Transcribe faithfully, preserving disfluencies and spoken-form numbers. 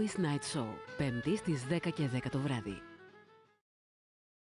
Ladies Night Show, Πέμπτη στις δέκα και δέκα το βράδυ.